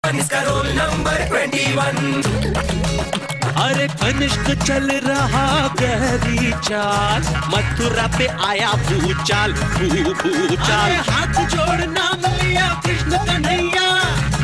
इसका roll number 21। अरे कनिष्क चल रहा गहरी चाल, मथुरा पे आया भूचाल, भूचाल। हाथ जोड़ नाम लिया कृष्ण कन्हैया,